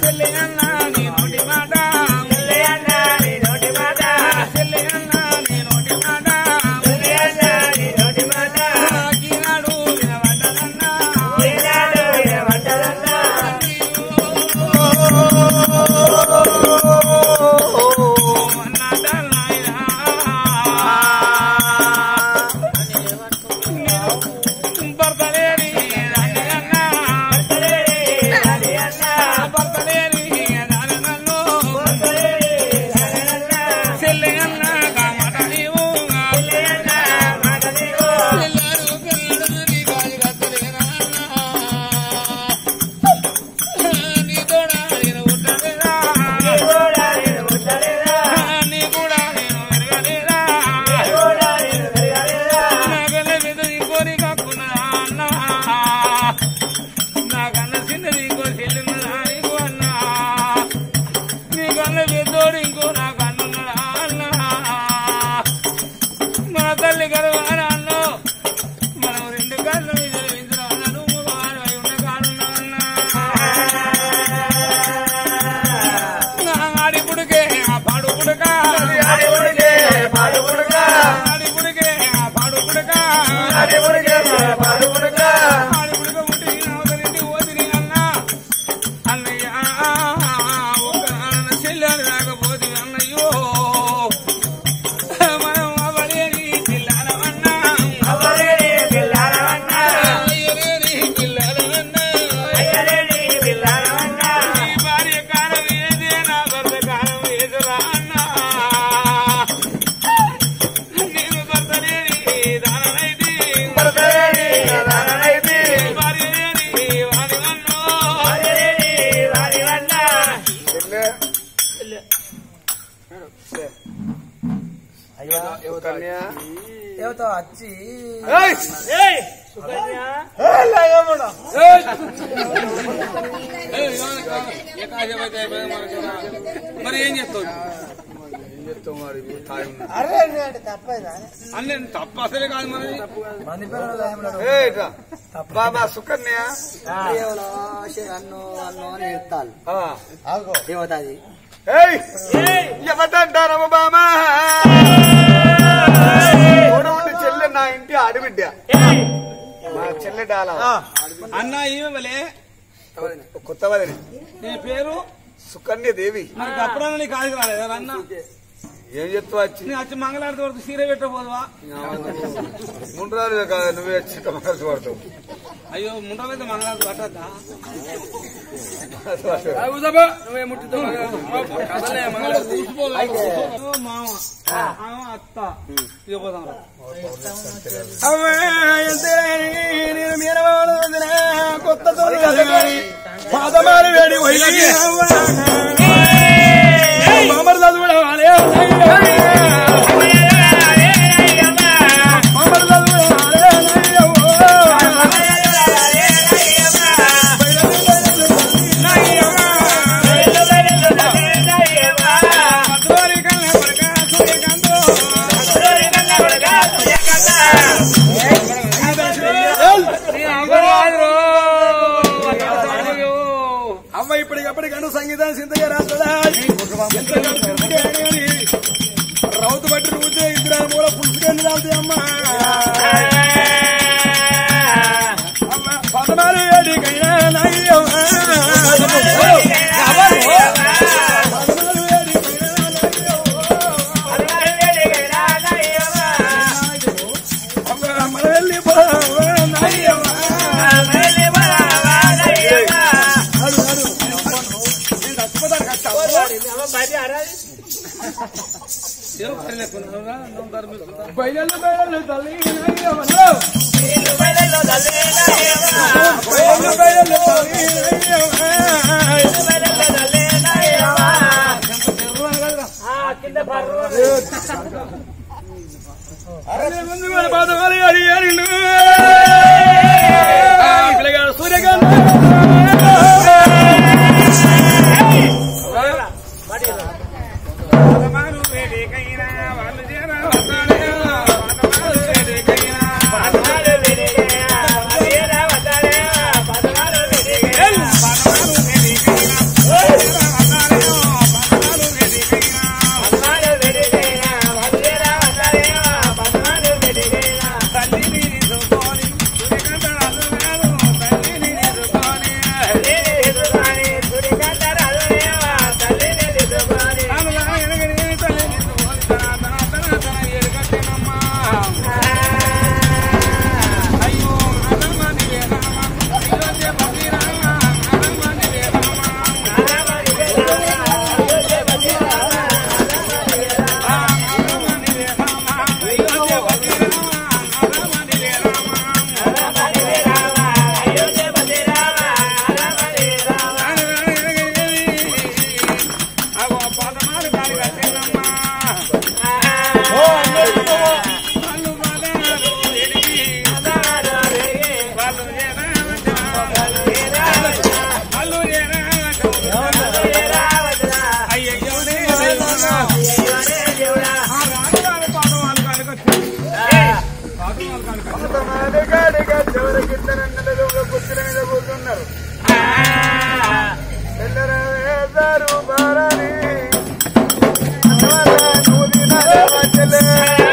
మరి ఏం చెప్తావు అన్నీ తప్ప అసలే కాదు మరి బాబా సుకన్య ఏమవుతుంది ఎవరంటారమ్మ బామా చెల్లె నా ఇంటి ఆడబిడ్డ మా చెల్లె డాల అన్న ఏమలే కొత్త వదిలి నీ పేరు సుకన్య దేవి మరి అప్పుడన్నా నీకు ఆది రాలేదా అన్న ఏం చెప్తా వచ్చి వచ్చి మంగళారతి వరకు సీర పెట్టబోదువా ముండ్రాలు నువ్వే వచ్చి మంగళారతి పడతావు అయ్యో ముండ్రాలైతే మంగళారతి పట్టద్దా నువ్వే ముట్టుతావు మామ అత్త ఇవ్వదాం నేను మీరవాడు కొత్త పాదమారి వేడి మామర్ చదువు అమ్మ ఇప్పటికప్పటికను సంగీతాన్ని సింతగా రాస్తుందా రౌతు బట్టి రూతే ఇద్దరు మూల పుస్తకాన్ని రావుతాయి అమ్మ పదమారి వేడికైనా మన వెళ్ళి బయలు బయలు తల్లి పిల్లగాడు సూర్యకాంత్ అడిగాడిగా చివరికి ఇద్దరన్నలు కుర్చీల మీద కూర్చున్నారు. తెల్లరారు బారాని నువ్వు తినాలేవా చెల్లె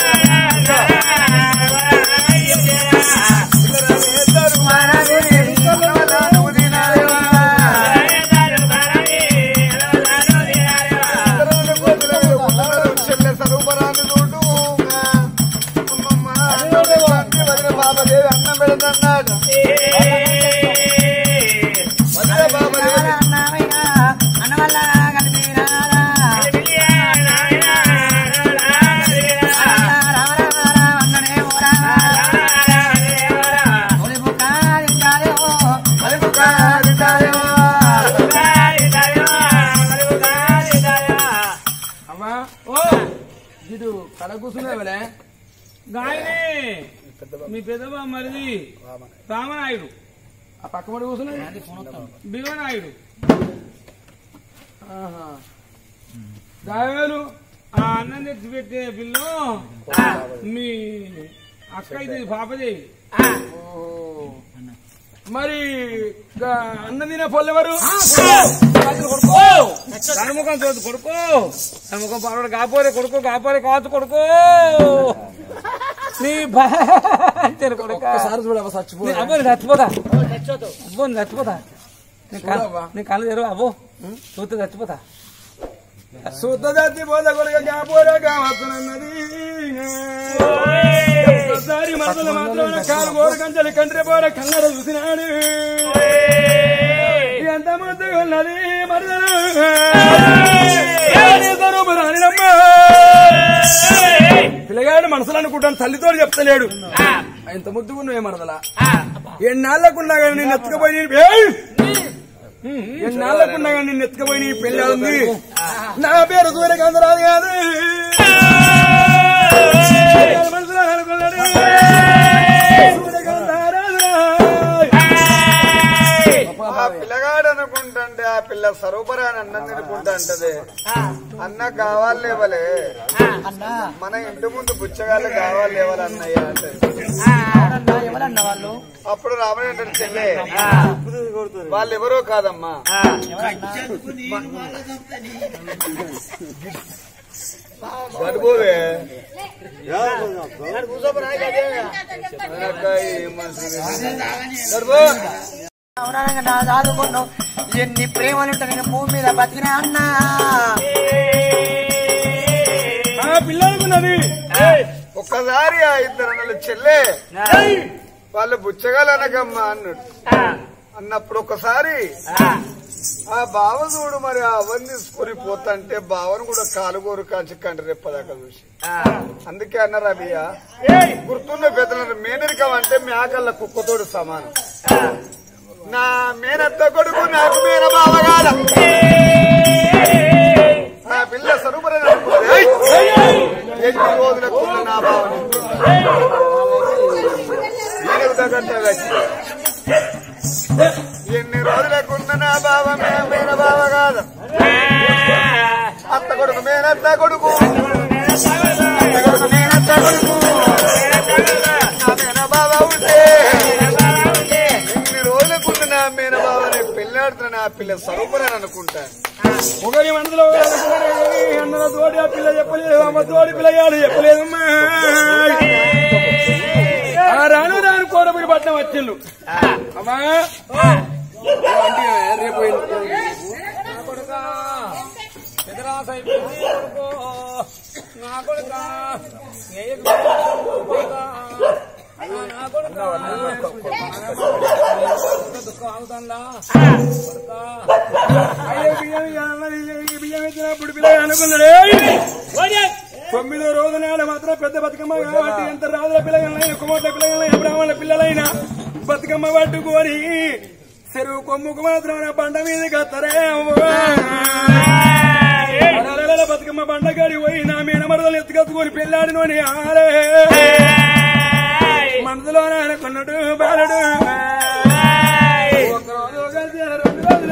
మీ పెద్దబా మరిది రామనాయుడు ఆ పక్క పడి కూర్చున్నాడు బిల్వనాయుడు గాయలు ఆ అన్నం తెచ్చి పెట్టే బిల్లు మీ అక్క ఇది పాపది. మరి అన్నం తినే పొల్లెవరు కనుముఖం చదువు కొడుకు కనుముఖం పాడు కాపోరే కొడుకు కాపోరే కావచ్చు కొడుకు నీ చచ్చిపోతా అబ్బో చచ్చిపోతా నీ కళ్ళు తెరు అబ్బో చూస్తే చచ్చిపోతా సూత చచ్చిపోతా కొడుక కాపోరే కావచ్చునన్నది. ఒకసారి మనసులు మాత్రం కాలు గోర కంచెలు కంట్రి పోర కన్నడ చూసినాడు. ఎంత ముద్దుగా ఉన్నది మరదలు పిల్లగాడు మనసులు అనుకుంటాను తల్లితో చెప్తలేడు. ఇంత ముద్దుగా నువ్వే మరదలా ఎన్నాళ్ళకున్నా కానీ నేను ఎత్తుకపోయి ఎన్నాళ్ళకున్నా కానీ నిన్ను ఎత్తుకపోయి నీ పెళ్లి ఉంది. నా పేరు సూర్యకాంతరాజు కాదు మనసులో అనుకున్నాడు పిల్లగాడు అనుకుంటే ఆ పిల్ల సరూపరా అని అన్నం తినుకుంటా అంటది. అన్న కావాలి లేవలే మన ఇంటి ముందు బుచ్చగాళ్ళు కావాలి లేవాలి అన్నయ్య అంటే అప్పుడు రామయ్య చెల్లె వాళ్ళు ఎవరో కాదమ్మా గడుపోవే దాదుకున్నావు ఎన్ని ప్రేమలుంటా నేను భూమి మీద బతికినా అన్నా పిల్లలున్నది. ఒక్కసారి ఆ ఇద్దరు చెల్లె వాళ్ళు బుచ్చగాలు అనకమ్మా అన్నాడు. అన్నప్పుడు ఒకసారి ఆ బావ చూడు మరి అవన్నీ తీసుకొని పోతాంటే బావను కూడా కాలుగోరు కాల్చి కంటి రెప్పదాకా చూసి అందుకే అన్నారు అభియ గుర్తున్న పెద్దలు మేనరికం అంటే మేకల్ల కుక్కతోడు సమానం. నా మేనత్త కొడుకు నాకు మేన బావగాల నా పిల్ల సరుపరని ఎన్ని రోజులకు నా బావని ఎన్ని రోజులకున్న నా బావ మేన బావ కాదు అత్త కొడుకు మేనత్త కొడుకు మేనత్త కొడుకు నా మేన బావ ఉంటే ఎన్ని రోజులకున్న నా మేన బావని పెళ్ళాడుతున్న నా పిల్ల సరుపరని అనుకుంటాను. ఒకరి మనసులో అన్న తోడి ఆ పిల్ల చెప్పలేదు అమ్మ తోడి పిల్లగాడు చెప్పలేదు. రాను రాను కోరపురి పట్నం వచ్చిండు అమ్మా రేపు నా కొడుక దుఃఖం అవుతుందా బియ్యం ఎత్తినప్పుడు పిల్లగా అనుకున్నాడే 9వ రోజు నాడు మాత్రం పెద్ద బతుకమ్మ కాబట్టి ఎంత రాజుల పిల్లగలైనా కుమార్తె పిల్లగలైనా బ్రాహ్మణుల పిల్లలైనా బతుకమ్మ పట్టుకొని చెరువు కొమ్ముకు మాత్రం పంట మీద కత్తరే బతుకమ్మ పండగాడి పోయి నా మీనమరదలు ఎత్తుకత్తుకొని పెళ్ళాడినోని ఆరే మనసులో అనుకున్నాడు బాలుడు. ఒక రోజు కలిసి 2 రోజులు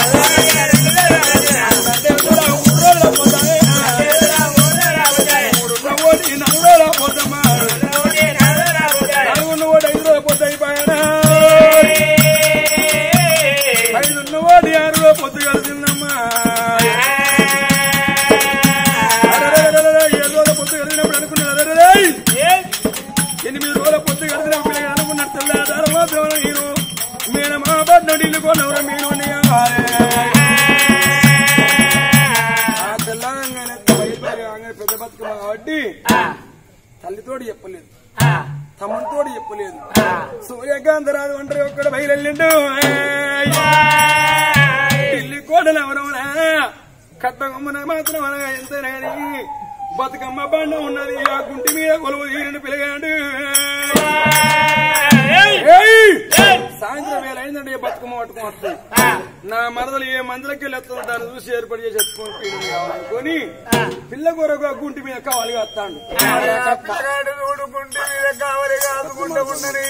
కలిసి నీళ్ళు కొనవర మీరు తెలంగాణ పెద్ద బతుకమ్మ కాబట్టి తల్లితోడు చెప్పలేదు, తమ్ముడితోడు చెప్పలేదు. సూర్యకాంతరాజు ఒంటరి ఒక్కడ బయలుండు ఇల్లు కోడలు ఎవరవరా కట్టగమ్మన మాత్రం అనగా ఎంతైనా కానీ బతుకమ్మ బండ ఉన్నది. ఆ గుంటి మీద కొలువు తీరిన పిల్లగాడు సాయంత్రం వేళ అయిందంటే బతుకమ్మ పట్టుకుని వస్తాయి. నా మరదలు ఏ మందులకి వెళ్ళొస్తుందో దాన్ని చూసి ఏర్పాటు చేసి ఎత్తుకొని పిల్ల కొరకు గుంటి మీద కావాలి వస్తాడు. గుంటి మీద కావాలి కాదుకుంటుందని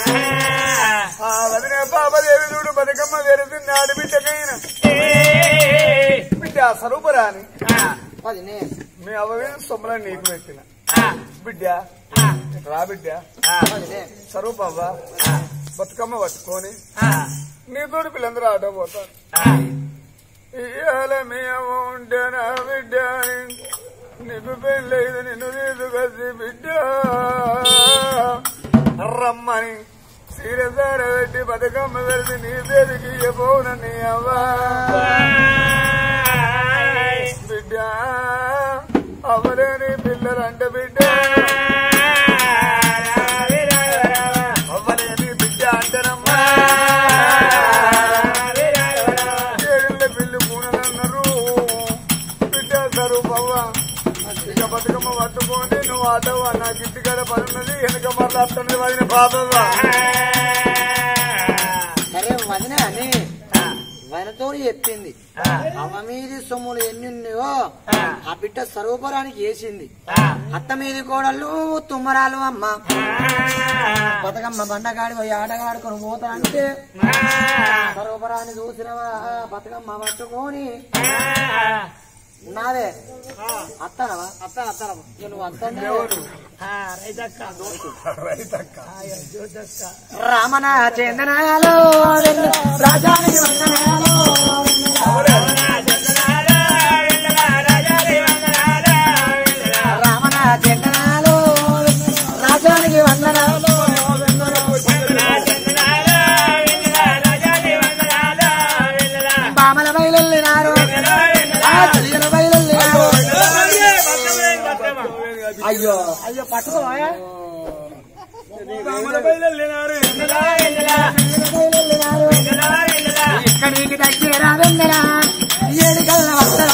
వదిన బాబదేవి చూడు బతుకమ్మ వేరుతుంది ఆడబిడ్డకైనా బిడ్డ స్వరూపరాని మీ అవ్వే సొమ్మలని నీకు పెట్టిన బిడ్డ రా బిడ్డ స్వరూపవ్వ బతుకమ్మ పట్టుకొని నీతోటి పిల్లందరూ ఆట పోతాను. ఇవాళ మీ అవ్వ ఉంటే నా బిడ్డ నీకు పెళ్ళలేదు నిన్ను తీసుకొచ్చి బిడ్డ రమ్మని సీరసార పెట్టి బతుకమ్మ వెళ్తే నీ పేరుకి ఇవ్వబోనని అవ్వ బిడ్డ అవలేని పిల్లలంట బిడ్డ అవ్వలేని బిడ్డ అంటారమ్మా ఏళ్ళ పిల్లి పూనన్నారు బిడ్డ స్వరూపవ్వ ఇక బతుకమ్మ పట్టుకోండి నువ్వు ఆటవ్వ నాకు ఇంటికాడ పనున్నది వెనుక మళ్ళీ అత్తని వదిన బాబవ్వ సరే వదిన అని వనతో చెప్పింది. అమ్మ మీది సొమ్ములు ఎన్నున్నాయో ఆ బిడ్డ స్వరూపరానికి వేసింది. అత్త మీది కోడళ్ళు తుమ్మరాలు అమ్మ బతుకమ్మ బండగాడి పోయి ఆటగాడుకొని పోతా అంటే స్వరూపరాన్ని చూసినవా బతుకమ్మ పట్టుకొని నాదే అత్తనవా అత్తనవా నువ్వు అత్త రామన చందనాలు రాజానికి వందనాలు రామన చందనాలు రాజానికి వందనాలు బామల బయలున్నారు చెల్లెలు బయలున్నారు. అయ్యో అయ్యో పట్టుకోయా ఇక్కడికి దగ్గర వెందరా ఏడు కళ్ళ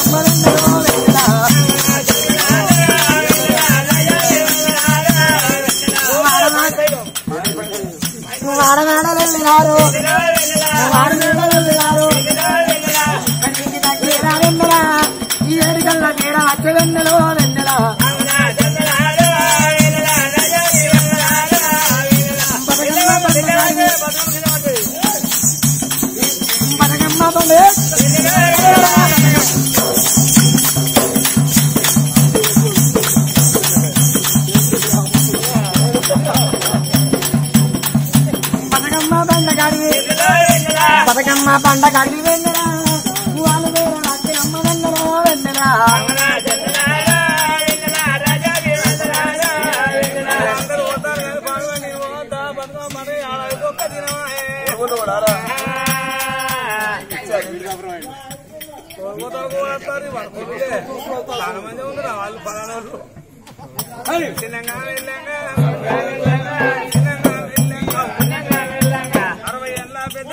వాడనాడ వెళ్ళినారు వెళ్ళినారు ఇక్కడికి దగ్గర వెందరా ఏడు కళ్ళ తీర అచ్చ వెన్నెలో వెన్నెలా బతుకమ్మ పండగడి వెన్నెలా వాళ్ళు వేరే అమ్మ వెన్నెలా వెన్నెలా చాలా మంది ఉంది వాళ్ళు పలానా చిన్నగా వెళ్ళంగా 60 ఏళ్ళ పెద్ద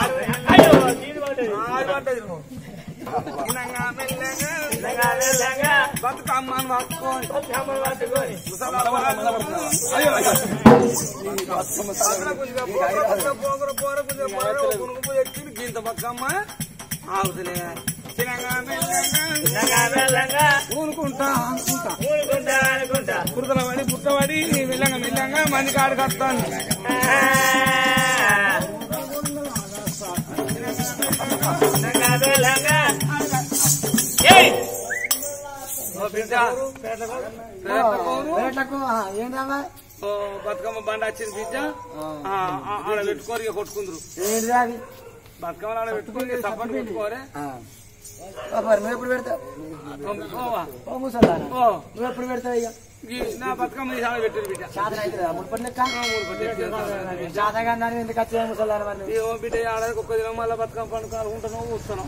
బతుకమ్మను పట్టుకొని ఇంత బతుకమ్మ ఆగుతులే ఊరుకుంటా అనుకుంటా కుర్తల పడి పుట్టబడి మెల్లంగా మెల్లంగా మంది కాడికి వస్తాను. బతుకమ్మ బండ వచ్చింది బిడ్డ ఆడ పెట్టుకోరు ఇక కొట్టుకుందరు బతుకమ్మ ఆడ పెట్టుకుని సపోర్ట్ కొట్టుకోరే నువ్వు ఎప్పుడు పెడతావు నువ్వు ఎప్పుడు పెడతావు ఇక నా బతుకమ్మ పెట్టారు బిడ్డ ఎందుకు వచ్చే ముసలారు బిడ్డ ఆడకి ఒక్క దినం మళ్ళీ బతుకమ్మ పండుగ అనుకుంటున్నావు కూర్చున్నాం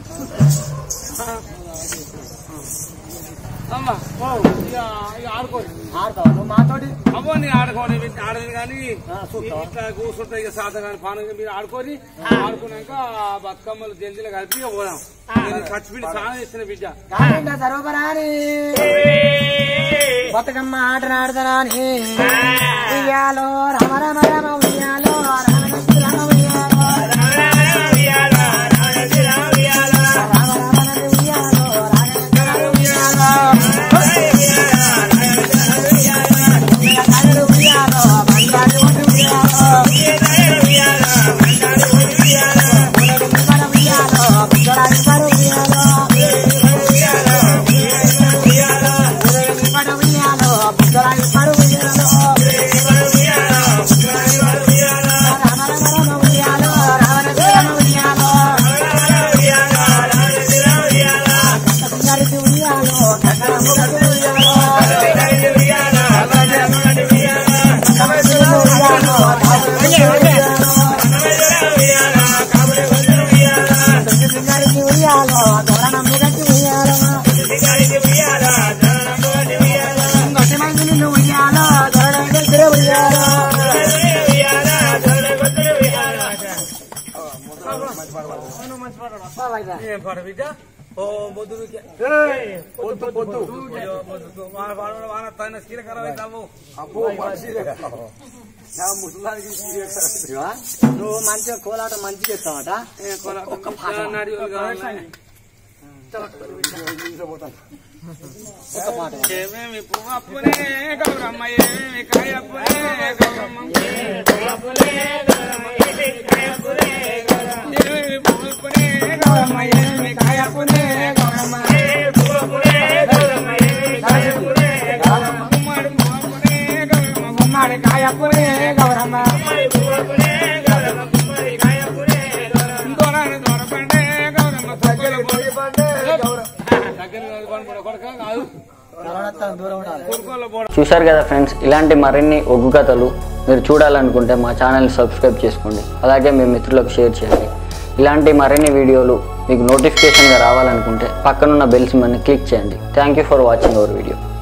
అమ్మా ఇక ఆడుకోండి ఆడతావు మాతోటి అమ్మో నీ ఆడుకోండి ఆడదు కానీ ఇట్లా కూర్చుంటే ఇక సాధ కానీ పాన మీరు ఆడుకొని ఆడుకున్నాక బతుకమ్మలు జల్దీలో కలిపి పోదాం ఖర్చుపిడి స్నానం చేసిన బిడ్డ సరోపరాని బతుకమ్మ ఆటను ఆడతాని ఉయ్యాలో రమ రమ రమ ఉయ్యాలో రామ ఉయ్యాలో నువ్వు మంచిగా కోలాట మంచిగా ఇస్తావట ఏమేమి పువ్వప్పునే గౌరమ్మ ఏమేమి కాయప్పునే గౌరమ్మ ఏమేమి పువ్వప్పునే గౌరమ్మ ఏమేమి కాయప్పునే గౌరమ్మ గుమ్మడి పువ్వప్పునే గౌరమ్మ గుమ్మడి కాయప్పునే గౌరమ్మ దొరని దొరపండే గౌరమ్మ దగ్గర పోయి పండే గౌరమ్మ చూశారు కదా ఫ్రెండ్స్, ఇలాంటి మరిన్ని ఒగ్గు కథలు మీరు చూడాలనుకుంటే మా ఛానల్ని సబ్స్క్రైబ్ చేసుకోండి. అలాగే మీ మిత్రులకు షేర్ చేయండి. ఇలాంటి మరిన్ని వీడియోలు మీకు నోటిఫికేషన్గా రావాలనుకుంటే పక్కనున్న బెల్ సింబల్ని క్లిక్ చేయండి. Thank you for watching our video.